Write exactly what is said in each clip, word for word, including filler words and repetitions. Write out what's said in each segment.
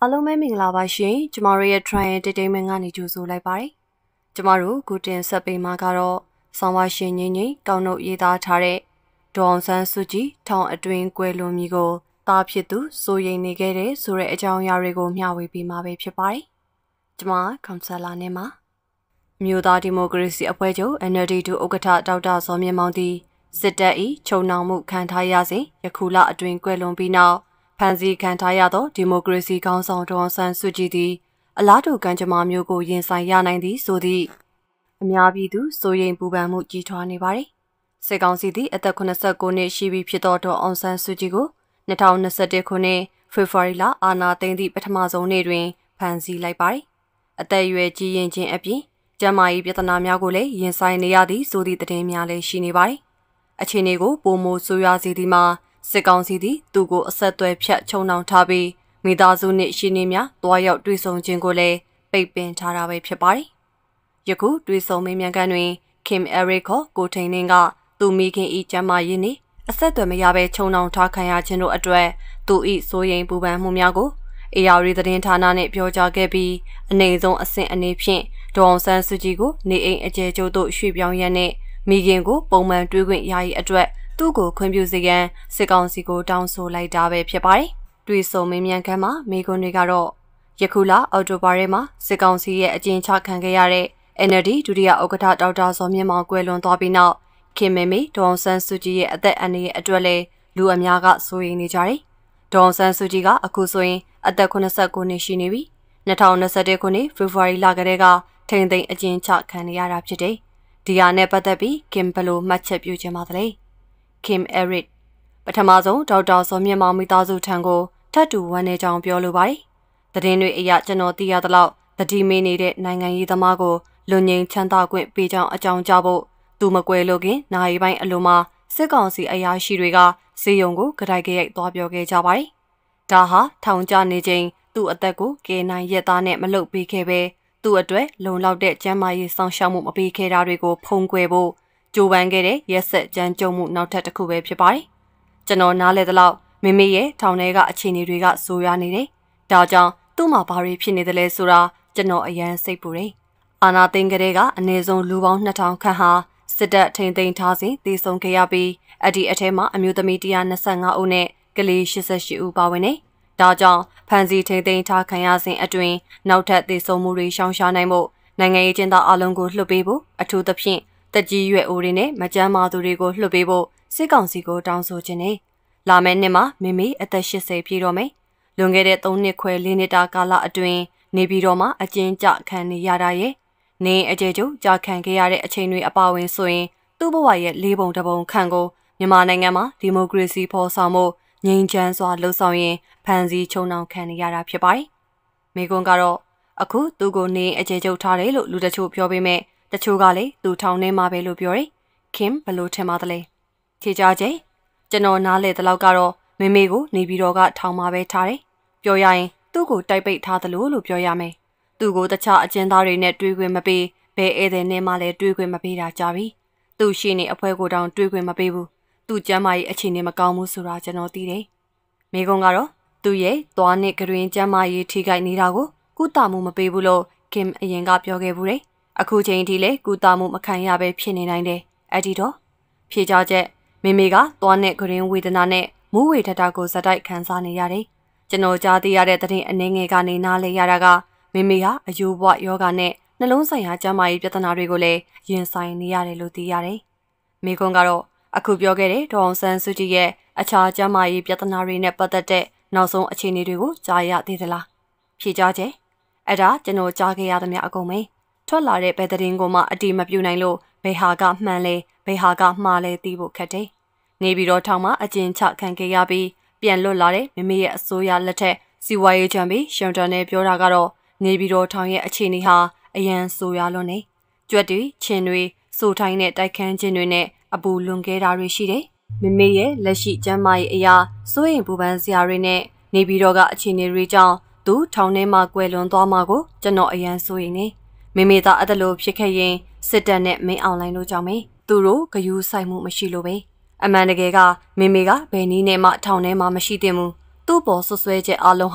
အားလုံးပဲမင်္ဂလာပါရှင်ကျမတို့ရဲ့ Trian Entertainment ကနေကြိုဆိုလိုက်ပါတယ်ကျမတို့ကုတင်ဆက်ပေးမှာကတော့ဆောင်းပါရှင်ငိမ့်ငိမ့်ကောင်းတို့ရေးသားထားတဲ့ဒေါအောင်ဆန်းစုကြည်ထောင်အတွင်းကွယ်လွန်မီကိုတားဖြစ်သူစိုးရိမ်နေခဲ့တဲ့ဆိုတဲ့အကြောင်းအရာတွေကိုမျှဝေပေးမှာပဲဖြစ်ပါတယ်ကျမကောင်ဆယ်လာနေမှာမြို့သားဒီမိုကရေစီအဖွဲ့ချုပ် N L D ဒုဥက္ကဋ္ဌဒေါက်တာဇော်မြင့်မောင်သည်စစ်တပ်၏ချုံနှောင်မှုခံထားရစဉ်ယခုလအတွင်းကွယ်လွန်ပြီးနောက်ဖန်စီခံထားရသောဒီမိုကရေစီခေါင်းဆောင်ဒေါအောင်ဆန်းစုကြည်သည်အလားတူကံကြမ္မာမျိုးကိုရင်ဆိုင်ရနိုင်သည်ဆိုသည့်အများပြည်သူစိုးရိမ်ပူပန်မှုကြီးထွားနေပါသည်စစ်ကောင်စီသည်အသက်eighty-nineနှစ်ရှိပြီဖြစ်သောဒေါအောင်ဆန်းစုကြည်ကိုtwenty twenty-oneခုနှစ်ဖေဖော်ဝါရီလအာဏာသိမ်းသည့်ပထမဆုံးနေ့တွင်ဖမ်းဆီးလိုက်ပါသည်အသက်အရွယ်ကြီးရင်ချင်းအပြင်ကျန်းမာရေးပြဿနာများကိုလည်းရင်ဆိုင်နေရသည်ဆိုသည့်သတင်းများလည်းရှိနေပါသည်အခြေအနေကိုပုံမိုဆိုးရွားစေသည်မှာစစ်ကောင်စီသည်သူကိုအဆက်အသွယ်ဖြတ်ချုံနှောင်ထားပြီးမိသားစုနှင့်ရှင်နေများတွားရောက်တွေ့ဆုံခြင်းကိုလည်းပိတ်ပင်ထားတာပဲဖြစ်ပါတယ်။ယခုတွေ့ဆုံမေးမြန်းခန်းတွင် Kim Eric ကိုထိန်နှင်းကသူမိခင်၏ကျန်းမာရေးနှင့်အဆက်အသွယ်မရဘဲချုံနှောင်ထားခံရခြင်းတို့အတွက်သူ၏စိုးရိမ်ပူပန်မှုများကိုအေယာရီသတင်းဌာနနှင့်ပြောကြားခဲ့ပြီးအနေဆုံးအဆင့်အနေဖြင့်ဒေါအောင်ဆန်းစုကြည်ကိုနေအိမ်အကျယ်ကျုပ်တို့ရွှေ့ပြောင်းရန်နှင့်မိခင်ကိုပုံမှန်တွေ့ခွင့်ရ၏အတွက်သူ့ကိုခွင့်ပြုစေရန်စစ်ကောင်စီကိုတောင်းဆိုလိုက်တာပဲဖြစ်ပါတယ်။တွေ့ဆုံမေးမြန်းခန်းမှာမိကွန်းတွေကတော့ယခုလအောက်တိုဘာထဲမှာစစ်ကောင်စီရဲ့အကျဉ်းချခံခဲ့ရတဲ့ N L D ဒုတိယဥက္ကဋ္ဌဒေါက်တာဇော်မြင့်မောင်ကွယ်လွန်သွားပြီးနောက်ခင်မေမေဒေါအောင်ဆန်းစုကြည်ရဲ့အသက်အန္တရာယ်အတွက်လည်းလူအများကစိုးရိမ်နေကြတယ်။ဒေါအောင်ဆန်းစုကြည်ကအခုဆိုရင်အသက်eighty-nineနှစ်ရှိနေပြီ။twenty twenty-oneခုနှစ်ဖေဖော်ဝါရီလကတည်းကထိန်သိမ်းအကျဉ်းချခံနေရတာဖြစ်တယ်။ဒီဟာနဲ့ပတ်သက်ပြီးခင်ဘလို့မှတ်ချက်ပြုခြင်းပါသလဲ။ Kim Eric ပထမဆုံးဒေါက်တာဇော်မြင့်မောင်မိသားစုထံကိုထပ်တူဝမ်းနေကြောင်းပြောလိုပါတယ်။သတင်းတွေအရကျွန်တော်သိရသလောက်တတိမေးနေတဲ့နိုင်ငံရေးသမားကိုလွန်ငင်းချမ်းသာခွင့်ပေးကြောင်းအကြောင်းကြားဖို့သူမကွယ်လို့ခင်နိုင်ပိုင်းအလိုမှာစစ်ကောင်စီအရာရှိတွေကစေယုံကိုကြိုက်ကြိုက်သွားပြောခဲ့ကြပါတယ်။ဒါဟာထောင်ကျနေချိန်သူ့အသက်ကိုကယ်နိုင်ရက်သားနဲ့မလုပ်ပေးခဲ့ပဲသူ့အတွက်လုံလောက်တဲ့ကျန်းမာရေးစောင့်ရှောက်မှုမပေးခဲ့တာတွေကိုဖုံးကွယ်ဖို့ကြိုးပမ်းခဲ့တဲ့ရက်ဆက်ကြမ်းကြုတ်မှုနောက်ထပ်တစ်ခုပဲဖြစ်ပါတယ်။ကျွန်တော်နားလဲသလောက်မိမိရဲ့ထောင်ထဲကအခြေအနေတွေကဆိုးရွားနေတယ်။ဒါကြောင့်သူ့မှာဘာတွေဖြစ်နေသလဲဆိုတာကျွန်တော်အရန်စိတ်ပူတယ်။အာနာသိန်းကလေးကအနည်းဆုံးလူပေါင်းtwo thousandခန့်ဟာစစ်တပ်ထိန်သိမ်းထားစဉ်တည်ဆုံခဲ့ရပြီးအဲ့ဒီအထက်မှာအမျိုးသမီးone hundred twenty-fiveဦးနဲ့ကလေးeighty-eightဦးပါဝင်နေ။ဒါကြောင့်ဖန်စီထိန်သိမ်းထားခံရစဉ်အတွင်းနောက်ထပ်တည်ဆုံမှုတွေရှောင်ရှားနိုင်ဖို့နိုင်ငံရေးကျင်းသားအလုံးကိုလွှတ်ပေးဖို့အထူးသဖြင့်တက်ကြီးရွယ်အိုတွေနဲ့မကြမ်းမာသူတွေကိုလွှတ်ပေးဖို့စစ်ကောင်စီကိုတောင်းဆိုခြင်းနဲ့လာမယ့်နှစ်မှာမိမိအသက်eightyပြည့်တော့မယ်။လွန်ခဲ့တဲ့threeနှစ်ခွဲfourနှစ်တာကာလအတွင်းနေပြည်တော်မှာအကျဉ်းကျခံနေရတာရဲ့နေအကျယ်ကျုပ်ကြာခံခဲ့ရတဲ့အချိန်တွေအပါအဝင်ဆိုရင်သူ့ဘဝရဲ့လေးပုံတစ်ပုံခန့်ကိုမြန်မာနိုင်ငံမှာဒီမိုကရေစီဖော်ဆောင်မှုငြိမ်းချမ်းစွာလှုပ်ဆောင်ရင်ဖန်စီချုံနှောင်ခံနေရတာဖြစ်ပါတယ်။မိကွန်းကတော့အခုသူ့ကိုနေအကျယ်ကျုပ်ထားတယ်လို့လူတချို့ပြောပေမဲ့တချို့ကလည်းသူထောင်ထဲမှာပဲလို့ပြောတယ်။ Kim ဘယ်လိုထင်ပါသလဲ။ဖြေကြားချက်ကျွန်တော်နားလေတဲ့လောက်ကတော့မေမေကိုနေပြီးတော့ကထောင်မှာပဲထားတယ်။ပြောရရင်သူ့ကိုတိုက်ပိတ်ထားသလိုလို့ပြောရမယ်။သူ့ကိုတခြားအကျဉ်းသားတွေနဲ့တွေ့ခွင့်မပေးဘဲဧည့်သည်နဲ့မှလည်းတွေ့ခွင့်မပေးတာကြပြီ။သူ့ရှိနေအဖွဲကိုတောင်တွေ့ခွင့်မပေးဘူး။သူ့ကျမ်းမာရေးအခြေအနေမကောင်းဘူးဆိုတာကျွန်တော်သိတယ်။မိကွန်းကတော့သူ့ရဲ့သွားနဲ့ကတွင်ကျမ်းမာရေးထိခိုက်နေတာကိုကုသမှုမပေးဘူးလို့ Kim အရင်ကပြောခဲ့ဘူးတယ်။အခုချိန်ထိလည်းကုသမှုမခံရပဲဖြစ်နေနိုင်တယ်။အဲ့ဒီတော့ဖြေကြားချက်မိမိကသွားနဲ့ကတွင်ဝေဒနာနဲ့မူးဝေထတာကိုဇက်တိုက်ခံစားနေရတယ်။ကျွန်တော်ကြားသိရတဲ့သတင်းအနည်းငယ်ကနေနားလည်ရတာကမိမိဟာအယိုးဘွားယောဂနဲ့နှလုံးဆိုင်ရာကျန်းမာရေးပြဿနာတွေကိုလည်းရင်ဆိုင်နေရတယ်လို့သိရတယ်။မိကွန်းကတော့အခုပြောခဲ့တဲ့ဒေါအောင်ဆန်းစုကြည်ရဲ့အခြားကျန်းမာရေးပြဿနာတွေနဲ့ပတ်သက်တဲ့နောက်ဆုံးအခြေအနေတွေကိုကြားရသေးသလား။ဖြေကြားချက်အဲ့ဒါကျွန်တော်ကြားခဲ့ရသမျှအကုန်ပဲထွက်လာတဲ့ဘယ်သတင်းကိုမှအတိမပြုနိုင်လို့ဘယ်ဟာကမှန်လဲဘယ်ဟာကမှားလဲသိဖို့ခက်တယ်။နေပြီးတော့ထောင်မှာအကျဉ်းချခံခဲ့ရပြီးပြန်လွတ်လာတဲ့မိမိရဲ့အစိုးရလက်ထက်စီဝါရေးချန်ပြီးရှန်တန်နဲ့ပြောတာကတော့နေပြီးတော့ထောင်ရဲ့အခြေအနေဟာအရန်ဆိုးရွားလွန်းနေကြွက်တွေချင်းတွေစိုးထိုင်းတဲ့တိုက်ခန်းချင်းတွေနဲ့အပူလွန်ခဲ့တာတွေရှိတယ်။မိမိရဲ့လက်ရှိကျန်းမာရေးအရာစိုးရင်ပူပန်စရာတွေနဲ့နေပြီးတော့ကအခြေအနေတွေကြောင့်သူထောင်ထဲမှာကွယ်လွန်သွားမှာကိုကျွန်တော်အရန်စိုးရင်နေမိမိသားအဲ့ဒါလိုဖြစ်ခဲ့ရင်စစ်တပ်နဲ့မင်းအောင်လိုင်းတို့ကြောင့်ပဲသူတို့ဂယုဆိုင်မှုမရှိလို့ပဲအမှန်တကယ်ကမိမိကဘယ်နည်းနဲ့မှထောင်ထဲမှာမရှိသင့်ဘူးသူ့ပေါ်ဆွဆွဲချက်အလုံးဟာ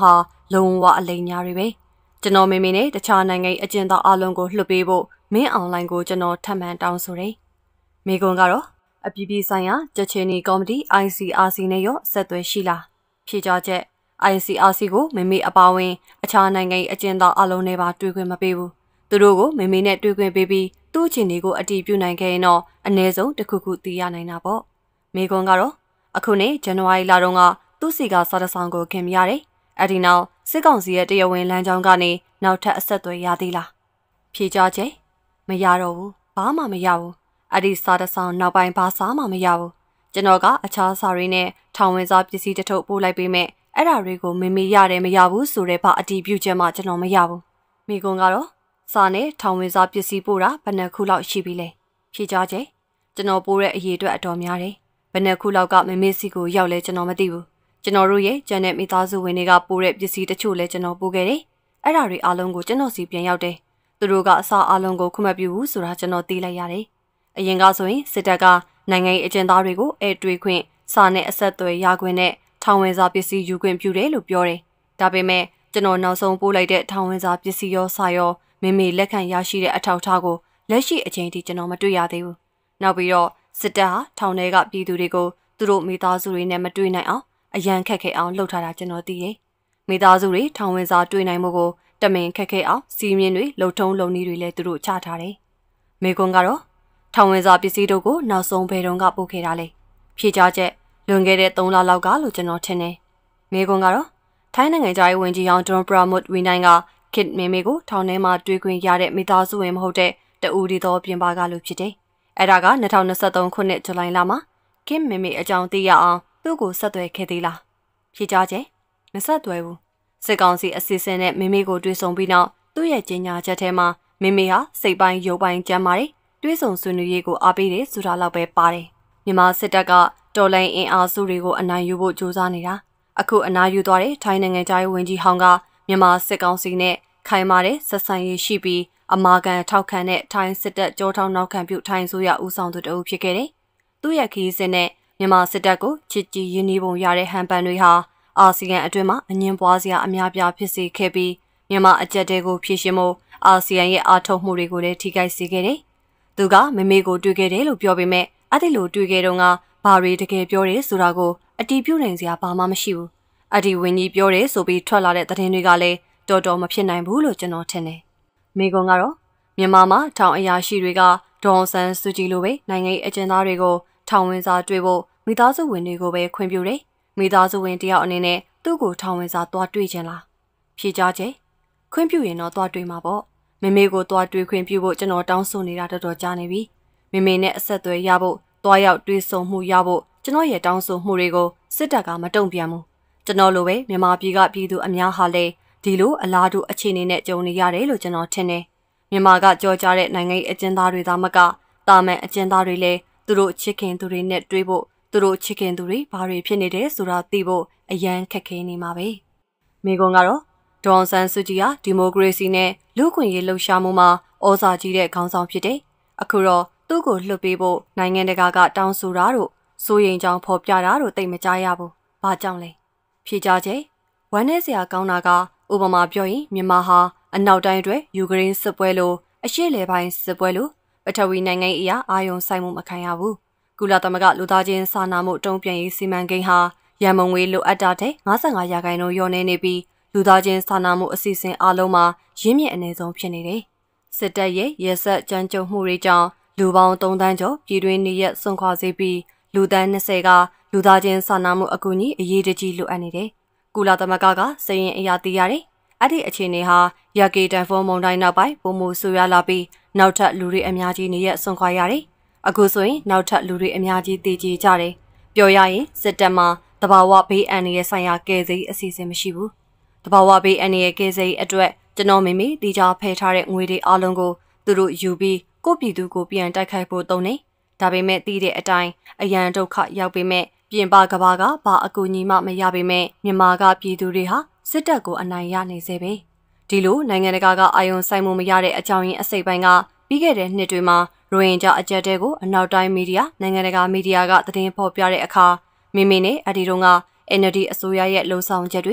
လုံးဝအလိမ်ညာတွေပဲကျွန်တော်မေမေနဲ့တခြားနိုင်ငံအကျဉ်းသားအလုံးကိုလွှတ်ပေးဖို့မင်းအွန်လိုင်းကိုကျွန်တော်ထပ်မံတောင်းဆိုတယ်မိကွန်ကတော့အပြည်ပြည်ဆိုင်ရာကြက်ချီနီကော်မတီ I C R C နဲ့ရောဆက်သွယ်ရှိလားဖြေကြားချက် I C R C ကိုမေမေအပါဝင်အခြားနိုင်ငံအကျဉ်းသားအလုံးနဲ့ပါတွေ့ခွင့်မပေးဘူးသူတို့ကိုမေမေနဲ့တွေ့ခွင့်ပေးပြီးသူ့အခြေအနေကိုအတည်ပြုနိုင်ခဲ့ရင်တော့အနည်းဆုံးတစ်ခုခုသိရနိုင်တာပေါ့မိကွန်ကတော့အခုနေ့ဇန်နဝါရီလတုန်းကသူ့စီကစာတစောင်ကိုခင်ပြရတယ်အဲ့ဒီနောက်စစ်ကောင်စီရဲ့တရားဝင်လမ်းကြောင်းကနေနောက်ထပ်အဆက်အသွယ်ရသေးလားဖြေကြားချက်မရတော့ဘူးဘာမှမရဘူးအဲ့ဒီစာတစောင်နောက်ပိုင်းဘာစာမှမရဘူးကျွန်တော်ကအခြားစာတွေနဲ့ထောင်ဝင်စာပစ္စည်းတစ်ထုပ်ပို့လိုက်ပေးမဲ့အဲ့ဒါတွေကိုမေမေရတယ်မရဘူးဆိုတဲ့ဘာအတည်ပြုချက်မှကျွန်တော်မရဘူးမိကွန်ကတော့စာနဲ့ထောင်ဝင်စာပစ္စည်းပို့တာဘယ်နှခုလောက်ရှိပြီလဲဖြေကြားချက်ကျွန်တော်ပို့တဲ့အရေးအတွက်အတော်များတယ်ဘယ်နှခုလောက်ကမေမေစီကိုရောက်လဲကျွန်တော်မသိဘူးကျွန်တော်တို့ရဲ့ကျန်တဲ့မိသားစုဝင်တွေကပို့တဲ့ပစ္စည်းတချို့လည်းကျွန်တော်ပို့ခဲ့တယ်အဲ့ဒါတွေအားလုံးကိုကျွန်တော်စီပြန်ရောက်တယ်သူတို့ကအစားအားလုံးကိုခွင့်မပြုဘူးဆိုတာကျွန်တော်သိလိုက်ရတယ်အရင်ကဆိုရင်စစ်တပ်ကနိုင်ငံရေးအကျဉ်းသားတွေကိုအဲတွေ့ခွင့်စာနဲ့အဆက်အသွယ်ရခွင့်နဲ့ထောင်ဝင်စာပစ္စည်းယူခွင့်ပြုတယ်လို့ပြောတယ်ဒါပေမဲ့ကျွန်တော်နောက်ဆုံးပို့လိုက်တဲ့ထောင်ဝင်စာပစ္စည်းရောစာရောမေမေလက်ခံရရှိတဲ့အထောက်အထားကိုလက်ရှိအချိန်ထိကျွန်တော်မတွေ့ရသေးဘူးနောက်ပြီးတော့စစ်တပ်ဟာထောင်ထဲကပြည်သူတွေကိုသူတို့မိသားစုတွေနဲ့မတွေ့နိုင်အောင်အရန်ခက်ခဲအောင်လှုပ်ထားတာကျွန်တော်သိတယ်မိသားစုတွေထောင်ဝင်စာတွေ့နိုင်မှုကိုတမင်ခက်ခဲအောင်စီးမြင်တွေလှုပ်ထုံးလုံနည်းတွေလည်းသူတို့ချထားတယ်မေကွန်ကတော့ထောင်ဝင်စာပစ္စည်းတို့ကိုနောက်ဆုံးဘယ်တုန်းကပို့ခဲ့တာလဲဖြေကြားချက်လွန်ခဲ့တဲ့သုံးလလောက်ကလို့ကျွန်တော်ထင်တယ်မေကွန်ကတော့ထိုင်းနိုင်ငံသားရေးဝန်ကြီးအောင်ဒွန်ပရာမုတ်ဝီနိုင်ကခစ်မေမေကိုထောင်ထဲမှာတွေ့ခွင့်ရတဲ့မိသားစုဝင်မဟုတ်တဲ့တဦးဒီသောပြင်ပကလို့ဖြစ်တယ်အဲ့ဒါက၂၀၂၃ခုနှစ်ဇူလိုင်လမှာခစ်မေမေအကြောင်းသိရအောင်သူ့ကိုဆက်သွယ်ခဲ့သေးလားဖြေကြားချက်မဆက်သွယ်ဘူးစစ်ကောင်စီအစီအစဉ်နဲ့မေမေကိုတွေ့ဆုံပြီးနောက်သူ့ရဲ့ကြေညာချက်ထဲမှာမေမေဟာစိတ်ပိုင်းရုပ်ပိုင်းကျန်းမာတယ်တွေးဆုံဆွေးနွေးရေးကိုအားပေးတယ်ဆိုတာလောက်ပဲပါတယ်မြန်မာစစ်တပ်ကတော်လိုင်းအင်အားစုတွေကိုအနိုင်ယူဖို့ကြိုးစားနေတာအခုအနားယူသွားတဲ့ထိုင်းနိုင်ငံသားရေးဝန်ကြီးဟောင်းကမြန်မာစစ်ကောင်စီနဲ့ခိုင်မာတဲ့ဆက်ဆံရေးရှိပြီးအမာခံထောက်ခံတဲ့ထိုင်းစစ်တပ်ကြောထောက်နောက်ခံပြုထိုင်းဆိုရဦးဆောင်သူတအုပ်ဖြစ်ခဲ့တယ်သူ့ရဲ့ခီးစဉ်နဲ့မြန်မာစစ်တပ်ကိုချစ်ကြည်ရင်းနှီးပုံရတဲ့ဟန်ပန်တွေဟာအာဆီယံအတွင်းမှာအငင်းပွားစရာအများပြားဖြစ်စေခဲ့ပြီးမြန်မာအကြက်တဲကိုဖြည့်ရှင်မှုအာဆီယံရဲ့အားထုတ်မှုတွေကိုလည်းထိခိုက်စေခဲ့တယ်။သူကမမေကိုတွေ့ခဲ့တယ်လို့ပြောပေမဲ့အဲ့ဒီလိုတွေ့ခဲ့တော့ကဘာတွေတကယ်ပြောတယ်ဆိုတာကိုအတီးပြုတ်နိုင်စရာဘာမှမရှိဘူး။အဲ့ဒီဝင်းကြီးပြောတယ်ဆိုပြီးထွက်လာတဲ့သတင်းတွေကလည်းတော်တော်မဖြစ်နိုင်ဘူးလို့ကျွန်တော်ထင်တယ်။မေကွန်ကတော့မြန်မာမှာထောင်အရာရှိတွေကဒေါ်ဆန်းစုကြည်လိုပဲနိုင်ငံရေးအကျဉ်းသားတွေကိုထောင်ဝင်စာတွေ့ဖို့မိသားစုဝင်တွေကိုပဲခွင့်ပြုတယ်။မိသားစုဝင်တယောက်အနေနဲ့သူ့ကိုထောင်ဝင်စာသွားတွေ့ခြင်းလားဖြေကြားချက်ခွင့်ပြုရင်တော့သွားတွေ့မှာပေါ့မေမေကိုသွားတွေ့ခွင့်ပြုဖို့ကျွန်တော်တောင်းဆိုနေတာတော်တော်ကြာနေပြီမေမေနဲ့အဆက်အသွယ်ရဖို့သွားရောက်တွေ့ဆုံမှုရဖို့ကျွန်တော်ရဲ့တောင်းဆိုမှုတွေကိုစစ်တပ်ကမတုံ့ပြန်ဘူးကျွန်တော်လိုပဲမြန်မာပြည်ကပြည်သူအများဟာလည်းဒီလိုအလားတူအခြေအနေနဲ့ကြုံနေရတယ်လို့ကျွန်တော်ထင်တယ်မြန်မာကကြော်ကြားတဲ့နိုင်ငံရေးအကျဉ်းသားတွေသာမကတာမန်အကျဉ်းသားတွေလည်းသူတို့ချစ်ခင်သူတွေနဲ့တွေ့ဖို့သူတို့ချစ်ခင်သူတွေဘာတွေဖြစ်နေတယ်ဆိုတာသိဖို့အရန်ခက်ခဲနေမှာပဲမိကွန်ကတော့ဒေါ်ဆန်းစုကြည်ဟာဒီမိုကရေစီနဲ့လူ့ခွင့်ရေးလှုပ်ရှားမှုမှာဩဇာကြီးတဲ့ခေါင်းဆောင်ဖြစ်တယ်အခုတော့သူ့ကိုလှုပ်ပေးဖို့နိုင်ငံတကာကတောင်းဆိုတာတို့စိုးရိမ်ကြောင်ဖော်ပြတာတို့သိမကြားရဘူးဘာကြောင့်လဲဖြေကြားချက်ဝမ်းနည်းစရာကောင်းတာကဥပမာပြောရင်မြန်မာဟာအနောက်တိုင်းအတွက်ယူကရိန်းစစ်ပွဲလိုအရှေ့လေပိုင်းစစ်ပွဲလိုပထဝီနိုင်ငံအရာအာယုံဆိုင်မှုမခံရဘူးကုလသမဂ္ဂလူသားချင်းစာနာမှုတုံ့ပြန်ရေးစီမံကိန်းဟာရန်မုံငွေလိုအပ်တာတဲ့၅၅ရာခိုင်နှုန်းလျော့နေနေပြီးလူသားချင်းစာနာမှုအစီအစဉ်အလုံးမှာရင်းမြစ်အနေဆုံးဖြစ်နေတယ်။စစ်တပ်ရဲ့ရဲစက်ကြမ်းကြုတ်မှုတွေကြောင့်လူပေါင်းသုံးသန်းကျော်ပြည်တွင်းနေရက်ဆွန့်ခွာစေပြီးလူသန်း၂၀ကလူသားချင်းစာနာမှုအကူအညီအရေးတကြီးလိုအပ်နေတယ်။ကုလသမဂ္ဂကစရင်အရာသိရတယ်။အဲ့ဒီအခြေအနေဟာရကေတန်ဖုံမုန်တိုင်းနောက်ပိုင်းပုံမှုဆူရလာပြီးနောက်ထပ်လူတွေအများကြီးနေရက်ဆွန့်ခွာရတယ်။အခုဆိုရင်နောက်ထပ်လူတွေအများကြီးတည်ကြည်ကြတယ်။ပြောရရင်စစ်တပ်မှာတဘာဝဘေးအန္တရာယ်ဆိုင်ရာကယ်ဆယ်အစီအစဉ်မရှိဘူး။တဘာဝဘေးအန္တရာယ်ကယ်ဆယ်အတွက်ကျွန်တော်မိမိတီချာဖယ်ထားတဲ့ငွေတွေအလုံးကိုသူတို့ယူပြီးကိုပြည်သူကိုပြန်တိုက်ခိုက်ဖို့တုံးနေ။ဒါပေမဲ့တီးတဲ့အတိုင်းအရန်ဒုက္ခရောက်ပေမဲ့ပြင်ပကဘာကဘာအကူအညီမှမရပေမဲ့မြန်မာကပြည်သူတွေဟာစစ်တပ်ကိုအနိုင်ရနေစေပဲ။ဒီလိုနိုင်ငံတကာကအာယုံဆိုင်မှုမရတဲ့အကြောင်းရင်းအစိပ်ပိုင်းကပြီးခဲ့တဲ့နှစ်တွေမှာရိုဟင်ဂျာအကြက်တဲကိုအနောက်တိုင်းမီဒီယာနိုင်ငံတကာမီဒီယာကသတင်းဖော်ပြတဲ့အခါမိမိနဲ့အဒီတုန်းက N L D အစိုးရရဲ့လှုံ့ဆော်ချက်တွေ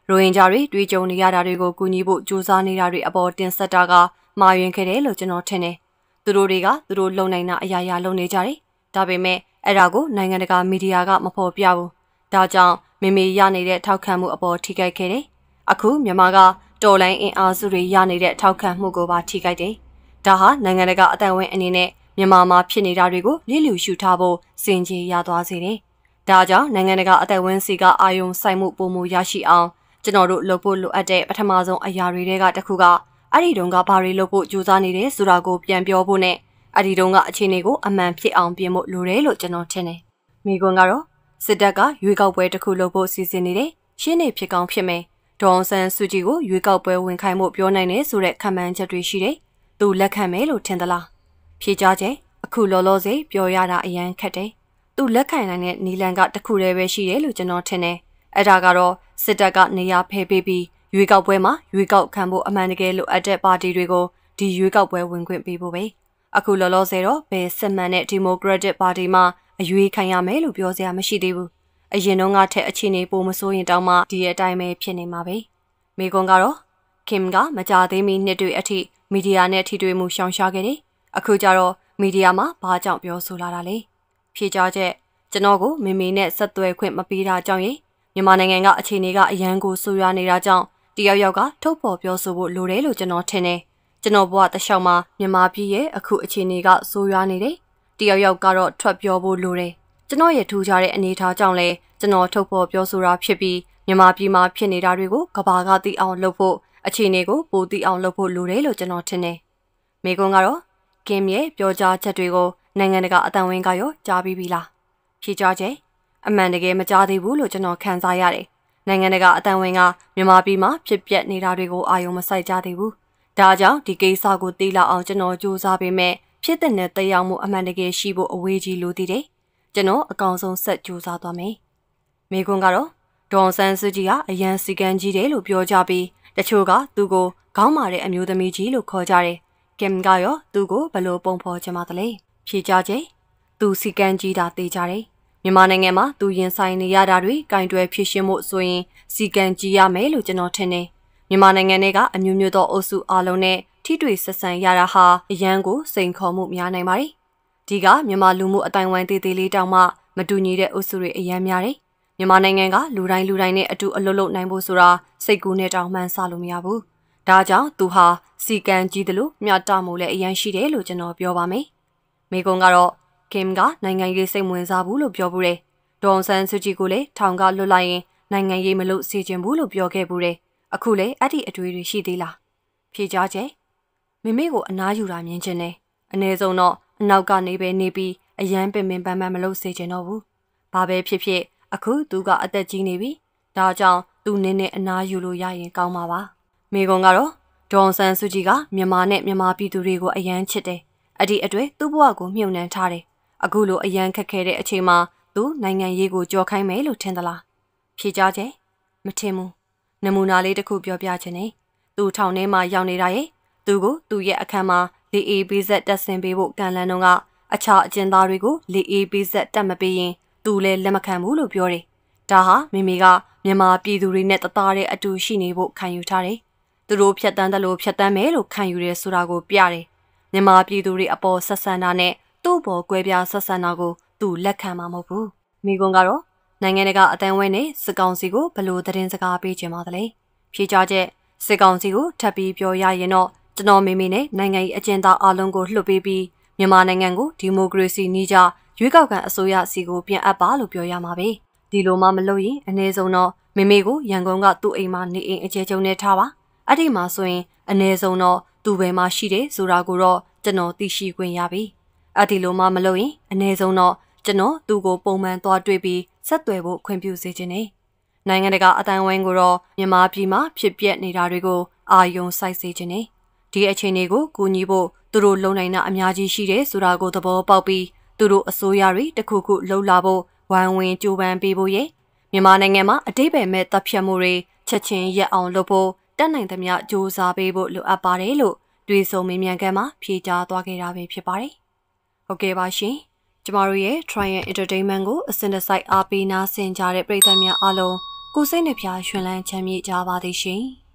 ရိုဟင်ဂျာတွေတွေးကြုံနေရတာတွေကိုကူညီဖို့ကြိုးစားနေတာတွေအပေါ်တင်ဆက်တာကမှားယွင်းခဲ့တယ်လို့ကျွန်တော်ထင်တယ်။သူတို့တွေကသူတို့လုံနိုင်တာအရာရာလုပ်နေကြတယ်။ဒါပေမဲ့အဲ့ဒါကိုနိုင်ငံတကာမီဒီယာကမဖော်ပြဘူး။ဒါကြောင့်မေမေရနေတဲ့ထောက်ခံမှုအပေါ်ထိခိုက်ခဲ့တယ်။အခုမြန်မာကတော်လိုင်းအင်အားစုတွေရနေတဲ့ထောက်ခံမှုကိုပါထိခိုက်တယ်။ဒါဟာနိုင်ငံတကာအတိုင်းအဝန်အနေနဲ့မြန်မာမှာဖြစ်နေတာတွေကိုလျှလျူရှုထားဖို့စင်ကြေရသွားစေတယ်။ဒါကြောင့်နိုင်ငံတကာအတိုင်းအဝန်စီကအာယုံစိုက်မှုပုံမူရရှိအောင်ကျွန်တော်တို့လုပ်ဖို့လိုအပ်တဲ့ပထမဆုံးအရာတွေကတစ်ခုကအဲ့ဒီတုန်းကဘာတွေလုပ်ဖို့ကြိုးစားနေတယ်ဆိုတာကိုပြန်ပြောဖို့နဲ့အဲ့ဒီတုန်းကအခြေအနေကိုအမှန်ဖြစ်အောင်ပြင်ဖို့လိုတယ်လို့ကျွန်တော်ထင်တယ်။မိကွန်းကတော့စစ်တပ်ကရွေးကောက်ပွဲတစ်ခုလုပ်ဖို့စီစဉ်နေတယ်။ရှင်းနေဖြစ်ကောင်းဖြစ်မယ်။ဒေါ်အောင်ဆန်းစုကြည်ကိုရွေးကောက်ပွဲဝင်ခိုင်းဖို့ပြောနိုင်တယ်ဆိုတဲ့ခံမှန်းချက်တွေရှိတယ်။သူလက်ခံမယ်လို့ထင်သလား။ဖြေကြားချက်အခုလောလောဆယ်ပြောရတာအရန်ခက်တယ်။သူလက်ခံနိုင်တဲ့နီလန်ကတစ်ခုတည်းပဲရှိတယ်လို့ကျွန်တော်ထင်တယ်။အဲ့ဒါကတော့စစ်တပ်ကနေရာဖယ်ပေးပြီးရွေးကောက်ပွဲမှာရွေးကောက်ခံဖို့အမှန်တကယ်လိုအပ်တဲ့ပါတီတွေကိုဒီရွေးကောက်ပွဲဝင်ခွင့်ပေးဖို့ပဲအခုလောလောဆယ်တော့ဘယ်စစ်မှန်တဲ့ဒီမိုကရက်တစ်ပါတီမှအရွေးခံရမယ်လို့ပြောစရာမရှိသေးဘူးအရင်တော့ငါထက်အခြေအနေပိုမစိုးရင်တောင်မှဒီအတိုင်းပဲဖြစ်နေမှာပဲမိကွန်းကတော့ခင်ကမကြသေးမီနှစ်တွေအထိမီဒီယာနဲ့ထိတွေ့မှုရှောင်ရှားခဲ့တယ်အခုကျတော့မီဒီယာမှာဘာကြောင့်ပြောဆိုလာတာလဲဖြေကြားချက်ကျွန်တော်ကိုမေမေနဲ့ဆက်သွယ်ခွင့်မပေးတာကြောင့်ရေမြန်မာနိုင်ငံကအခြေအနေကအရန်ကိုဆိုးရွားနေတာကြောင့်တယောက်ယောက်ကထုတ်ဖော်ပြောဆိုဖို့လိုတယ်လို့ကျွန်တော်ထင်တယ်။ကျွန်တော်ဘဝတစ်လျှောက်မှာမြန်မာပြည်ရဲ့အခုအခြေအနေကဆိုးရွားနေတယ်။တယောက်ယောက်ကတော့ထွက်ပြောဖို့လိုတယ်။ကျွန်တော်ရဲ့ထူးခြားတဲ့အနေအထားကြောင့်လဲကျွန်တော်ထုတ်ဖော်ပြောဆိုတာဖြစ်ပြီးမြန်မာပြည်မှာဖြစ်နေတာတွေကိုကဘာကသိအောင်လုပ်ဖို့အခြေအနေကိုပိုသိအောင်လုပ်ဖို့လိုတယ်လို့ကျွန်တော်ထင်တယ်။မိကွန်းကတော့ကင်ရဲ့ပြောကြားချက်တွေကိုနိုင်ငံတကာအတန်ဝင်းကရောကြားပြီးပြီလား။ဖြေကြားချက်အမှန်တကယ်မကြားသေးဘူးလို့ကျွန်တော်ခံစားရတယ်။နိုင်ငံတကာအတန်ဝင်ကမြန်မာပြည်မှာဖြစ်ပျက်နေတာတွေကိုအာရုံမစိုက်ကြသေးဘူး။ဒါကြောင့်ဒီကိစ္စကိုသိလာအောင်ကျွန်တော်စူးစမ်းပေးမယ်ဖြစ်တဲ့နဲ့တရားမှုအမှန်တကယ်ရှိဖို့အဝေးကြီးလိုသေးတယ်။ကျွန်တော်အကောင်ဆုံးဆက်စူးစမ်းသွားမယ်။မိကွန်းကတော့ဒေါ်ဆန်းစုကြည်ကအရန်စီကံကြီးတယ်လို့ပြောကြပြီးတချို့ကသူ့ကိုခေါင်းမာတဲ့အမျိုးသမီးကြီးလို့ခေါ်ကြတယ်။ကင်ကရောသူ့ကိုဘယ်လိုပုံဖော်ချင်ပါသလဲ။ဖြေကြားချက်သူစီကံကြီးတာသိကြတယ်။မြန်မာနိုင်ငံမှာသူရင်ဆိုင်နေရတာတွေကင်တွယ်ဖြစ်ရှင်းမှုဆိုရင်စီကံကြည့်ရမယ်လို့ကျွန်တော်ထင်တယ်။မြန်မာနိုင်ငံတွေကအမျိုးမျိုးသောအုပ်စုအလုံးနဲ့ထိတွေ့ဆက်ဆံရတာဟာအရန်ကိုစိန်ခေါ်မှုများနိုင်ပါတယ်။ဒီကမြန်မာလူမှုအတိုင်းဝိုင်းသေးသေးလေးတောင်မှမတူညီတဲ့အုပ်စုတွေအရန်များတယ်။မြန်မာနိုင်ငံကလူတိုင်းလူတိုင်းနဲ့အတူအလုပ်လုပ်နိုင်ဖို့ဆိုတာစိတ်ကူးနဲ့တောင်မှန်းဆလို့မရဘူး။ဒါကြောင့်သူဟာစီကံကြည့်တယ်လို့မျှတမှုလည်းအရန်ရှိတယ်လို့ကျွန်တော်ပြောပါမယ်။မိကွန်းကတော့ကင်ကနိုင်ငံရေးစိတ်ဝင်စားဘူးလို့ပြောဘူးတယ်။ဒေါ်ဆန်းစုကြည်ကိုလည်းထောင်ကလွတ်လိုက်ရင်နိုင်ငံရေးမလို့စီကျင်ဘူးလို့ပြောခဲ့ဘူးတယ်။အခုလည်းအဲ့ဒီအတွေ့တွေရှိသေးလား။ဖြေကြားချက်မိမိကိုအနားယူတာမြင်ချင်တယ်။အနည်းဆုံးတော့အနောက်ကနေပဲနေပြီးအရန်ပင်ပင်ပန်းပန်းမလို့စေချင်တော့ဘူး။ဘာပဲဖြစ်ဖြစ်အခုသူကအသက်ကြီးနေပြီ။ဒါကြောင့်သူနည်းနည်းအနားယူလို့ရရင်ကောင်းပါပါ။မိကွန်းကတော့ဒေါ်ဆန်းစုကြည်ကမြန်မာနဲ့မြန်မာပြည်သူတွေကိုအရန်ချစ်တယ်။အဲ့ဒီအတွေ့သူ့ဘဝကိုမြုံနှံထားတယ်။အခုလိုအရန်ခက်ခဲတဲ့အချိန်မှာသူနိုင်ငံရေးကိုကြော်ခိုင်းမယ်လို့ထင်သလားဖြေကြားချက်မထင်ဘူးနမူနာလေးတစ်ခုပြောပြချင်တယ်သူထောင်ထဲမှာရောက်နေတာရဲ့သူကိုသူ့ရဲ့အခန်းမှာလေအေးပေးဆက်တက်ဆင်ပေးဖို့ကန်လန်းတော့ကအခြားအကျဉ်းသားတွေကိုလေအေးပေးဆက်တက်မပေးရင်သူလည်းလက်မခံဘူးလို့ပြောတယ်ဒါဟာမိမိကမြန်မာပြည်သူတွေနဲ့တသားတဲ့အတူရှိနေဖို့ခံယူထားတယ်သူတို့ဖြတ်တန်းတယ်လို့ဖြတ်တန်းမယ်လို့ခံယူရဲဆိုတာကိုပြတယ်မြန်မာပြည်သူတွေအပေါ်ဆက်ဆံတာနဲ့သူ့ဘော်ကွဲပြားဆက်ဆံတာကိုသူလက်ခံမှာမဟုတ်ဘူးမိကွန်းကတော့နိုင်ငံတကာအတန်းဝဲနဲ့စစ်ကောင်စီကိုဘလို့သတင်းစကားပေးချင်ပါသလဲဖြေကြားချက်စစ်ကောင်စီကိုထပ်ပြီးပြောရရင်တော့ကျွန်တော်မိမိနဲ့နိုင်ငံရေးအကျဉ်းသားအလုံးကိုလှုပ်ပေးပြီးမြန်မာနိုင်ငံကိုဒီမိုကရေစီနည်းကျရွေးကောက်ခံအစိုးရစီကိုပြန်အပ်ပါလို့ပြောရမှာပဲဒီလိုမှမလုပ်ရင်အနည်းဆုံးတော့မိမိကိုရန်ကုန်ကသူ့အိမ်မှာနေအိမ်အကျယ်ကျုံနဲ့ထားပါအဲ့ဒီမှာဆိုရင်အနည်းဆုံးတော့သူ့ဘယ်မှာရှိတယ်ဆိုတာကိုတော့ကျွန်တော်သိရှိခွင့်ရပြီအဲ့ဒီလိုမှမလုပ်ရင်အနည်းဆုံးတော့ကျွန်တော်သူ့ကိုပုံမှန်သွားတွေ့ပြီးဆက်သွယ်ဖို့ခွင့်ပြုစေခြင်းနဲ့နိုင်ငံတကာအတိုင်းဝိုင်းကိုတော့မြန်မာပြည်မှာဖြစ်ပျက်နေတာတွေကိုအာရုံစိုက်စေခြင်းနဲ့ဒီအခြေအနေကိုကူညီဖို့သူတို့လုံနိုင်တာအများကြီးရှိတယ်ဆိုတာကိုသဘောပေါက်ပြီးသူတို့အစိုးရတွေတခုခုလှုပ်လာဖို့ဝိုင်းဝန်းကြိုးပမ်းပေးဖို့ရဲ့မြန်မာနိုင်ငံမှာအတိတ်ပဲမဲ့တပ်ဖြတ်မှုတွေချက်ချင်းရက်အောင်လုပ်ဖို့တတ်နိုင်သမျှစ조사ပေးဖို့လိုအပ်ပါတယ်လို့တွေးဆုံမေးမြန်းခန်းမှာဖြေကြားသွားခဲ့တာပဲဖြစ်ပါတယ်။ဟုတ်ကဲ့ပါရှင်။ကျမတို့ရဲ့ Trian Entertainment ကိုအစဉ်တစိုက်အားပေးနာဆင်ကြတဲ့ပရိသတ်များအားလုံးကိုစိတ်နှပြရွှင်လန်းချမ်းမြေ့ကြပါသည်ရှင်။